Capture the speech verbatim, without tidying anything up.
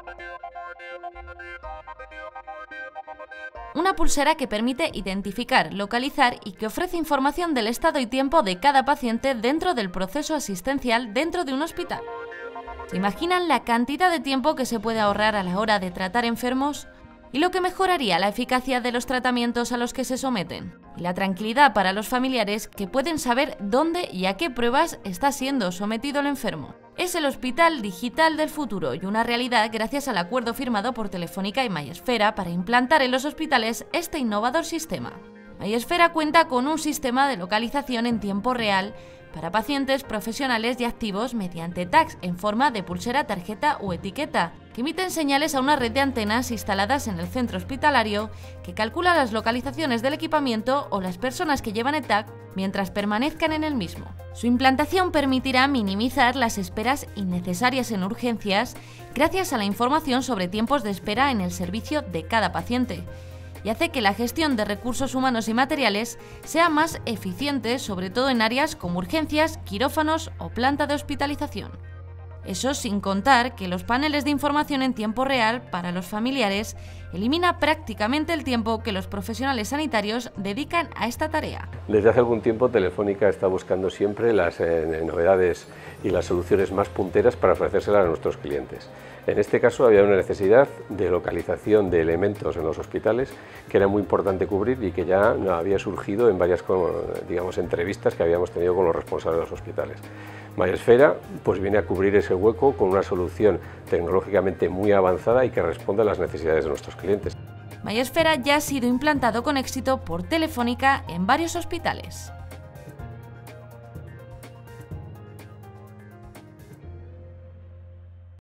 Una pulsera que permite identificar, localizar y que ofrece información del estado y tiempo de cada paciente dentro del proceso asistencial dentro de un hospital. ¿Se imaginan la cantidad de tiempo que se puede ahorrar a la hora de tratar enfermos? ¿Y lo que mejoraría la eficacia de los tratamientos a los que se someten? Y la tranquilidad para los familiares que pueden saber dónde y a qué pruebas está siendo sometido el enfermo. Es el hospital digital del futuro y una realidad gracias al acuerdo firmado por Telefónica y Mayesfera para implantar en los hospitales este innovador sistema. Mayesfera cuenta con un sistema de localización en tiempo real para pacientes, profesionales y activos mediante tags en forma de pulsera, tarjeta o etiqueta, que emiten señales a una red de antenas instaladas en el centro hospitalario que calcula las localizaciones del equipamiento o las personas que llevan el tag mientras permanezcan en el mismo. Su implantación permitirá minimizar las esperas innecesarias en urgencias gracias a la información sobre tiempos de espera en el servicio de cada paciente, y hace que la gestión de recursos humanos y materiales sea más eficiente, sobre todo en áreas como urgencias, quirófanos o planta de hospitalización. Eso sin contar que los paneles de información en tiempo real para los familiares elimina prácticamente el tiempo que los profesionales sanitarios dedican a esta tarea. Desde hace algún tiempo Telefónica está buscando siempre las eh, novedades y las soluciones más punteras para ofrecérselas a nuestros clientes. En este caso había una necesidad de localización de elementos en los hospitales que era muy importante cubrir y que ya había surgido en varias, digamos, entrevistas que habíamos tenido con los responsables de los hospitales. Mayesfera pues viene a cubrir ese hueco con una solución tecnológicamente muy avanzada y que responde a las necesidades de nuestros clientes. Mayesfera ya ha sido implantado con éxito por Telefónica en varios hospitales.